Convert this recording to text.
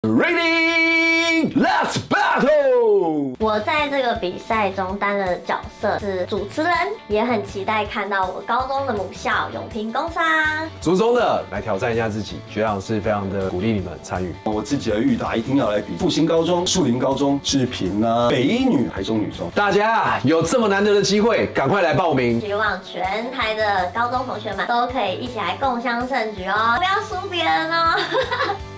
Ready, let's battle！ 我在这个比赛中担任的角色是主持人，也很期待看到我高中的母校永平工商。 族中的来挑战一下自己，学长是非常的鼓励你们参与。 我自己的预打一定要来比复兴高中、树林高中、志平啊、北一女、台中女中。 大家有这么难得的机会，赶快来报名！ 希望全台的高中同学们都可以一起来共襄盛举哦，不要输别人哦。